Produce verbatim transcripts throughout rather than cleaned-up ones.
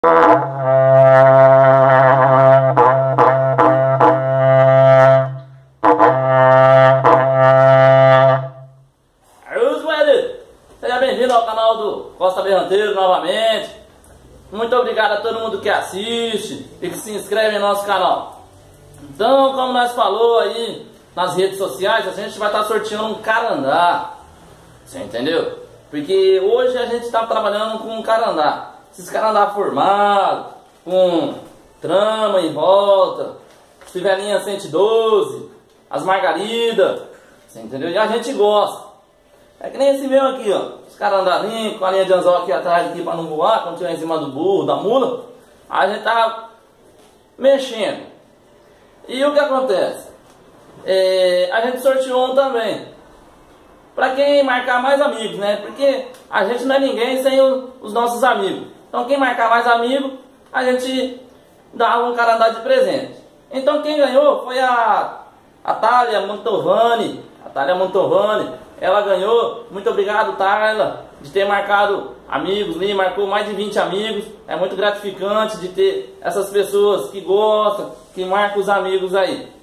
Seja bem-vindo ao canal do Costa Berranteiro novamente. Muito obrigado a todo mundo que assiste e que se inscreve em nosso canal. Então, como nós falou aí nas redes sociais, a gente vai estar sorteando um carandá. Você entendeu? Porque hoje a gente está trabalhando com um carandá. Esses carandá formados, com trama em volta, fivelinha cento e doze, as margaridas. Você entendeu? E a gente gosta. É que nem esse meu aqui, ó. Os carandazinhos com a linha de anzol aqui atrás aqui para não voar, quando tiver em cima do burro, da mula. A gente tá mexendo. E o que acontece? É, a gente sorteou um também. Para quem marcar mais amigos, né? Porque a gente não é ninguém sem o, os nossos amigos. Então quem marcar mais amigos, a gente dá um carandá de presente. Então quem ganhou foi a, a Thalia Mantovani. A Thalia Mantovani. Ela ganhou. Muito obrigado, Thalia, de ter marcado amigos ali, marcou mais de vinte amigos. É muito gratificante de ter essas pessoas que gostam, que marcam os amigos aí.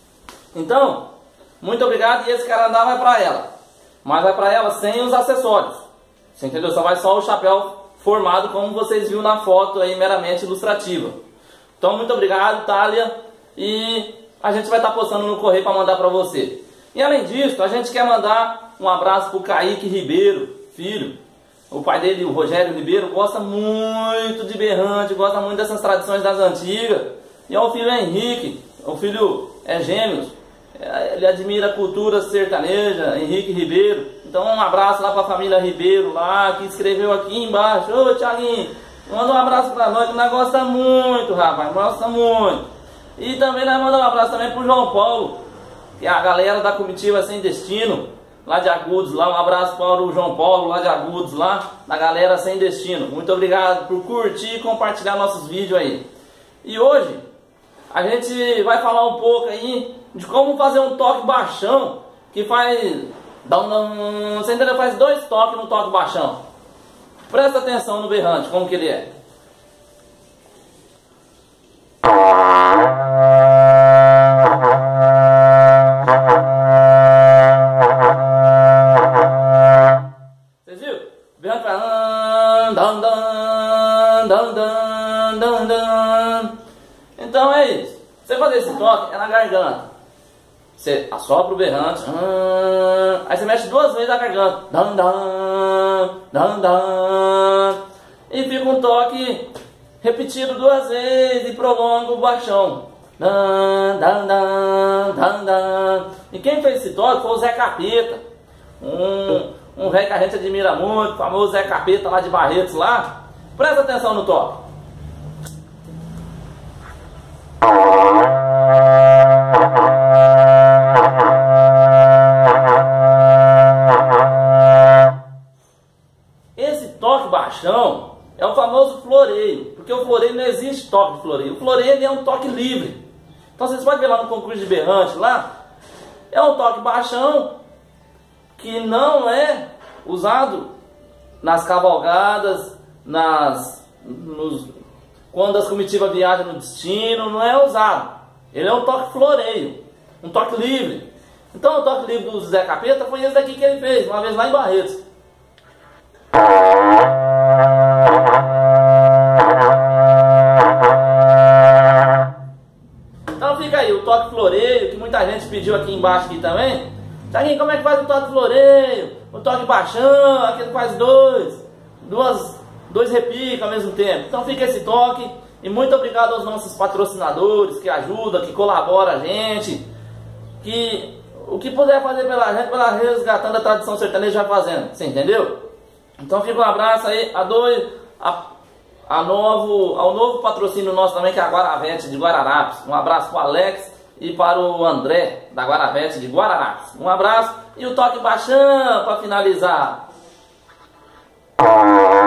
Então, muito obrigado, e esse carandá vai para ela. Mas vai para ela sem os acessórios. Você entendeu? Só vai só o chapéu formado, como vocês viram na foto aí, meramente ilustrativa. Então, muito obrigado, Thalia, e a gente vai estar postando no correio para mandar para você. E além disso, a gente quer mandar um abraço para o Kaique Ribeiro, filho. O pai dele, o Rogério Ribeiro, gosta muito de berrante, gosta muito dessas tradições das antigas. E o filho Henrique, o filho é gêmeos, ele admira a cultura sertaneja, Henrique Ribeiro. Então um abraço lá para a família Ribeiro, lá, que escreveu aqui embaixo. Ô Thiaguinho, manda um abraço para nós, que nós gosta muito, rapaz, gosta muito. E também nós mandamos um abraço também para o João Paulo, que é a galera da comitiva Sem Destino, lá de Agudos, lá um abraço para o João Paulo, lá de Agudos, lá da galera Sem Destino. Muito obrigado por curtir e compartilhar nossos vídeos aí. E hoje a gente vai falar um pouco aí de como fazer um toque baixão, que faz, dá um, você entendeu? Faz dois toques no toque baixão. Presta atenção no berrante, como que ele é. Então é isso. Você fazer esse toque é na garganta. Você assopra o berrante, aí você mexe duas vezes a garganta, e fica um toque repetido duas vezes e prolonga o baixão. E quem fez esse toque foi o Zé Capeta, um, um velho que a gente admira muito, o famoso Zé Capeta lá de Barretos lá. Presta atenção no toque. Esse toque baixão é o famoso floreio, porque o floreio não existe toque de floreio. O floreio ele é um toque livre. Então vocês podem ver lá no concurso de berrante lá, é um toque baixão que não é usado nas cavalgadas, nas, nos, quando as comitivas viajam no destino, não é usado. Ele é um toque floreio, um toque livre. Então o toque livre do Zé Capeta foi esse daqui que ele fez, uma vez lá em Barretos. Então fica aí o toque floreio, que muita gente pediu aqui embaixo aqui também. Thiaguinho, como é que faz o toque floreio? O toque baixão, aquele faz dois, duas, dois repiques ao mesmo tempo. Então fica esse toque. E muito obrigado aos nossos patrocinadores que ajudam, que colaboram a gente, que o que puder fazer pela gente, pela resgatando a tradição sertaneja, vai fazendo. Você entendeu? Então fica um abraço aí a dois, a, a novo, ao novo patrocínio nosso também, que é a Guaravete de Guararapes. Um abraço para o Alex e para o André da Guaravete de Guararapes. Um abraço e o toque baixão para finalizar.